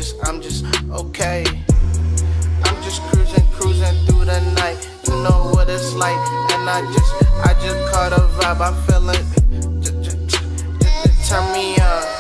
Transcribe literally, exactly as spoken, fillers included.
just, I'm just okay. I'm just cruising, cruising through the night. You know what it's like, and I just, I just caught a vibe. I'm feeling, just, just, just, just turn me on.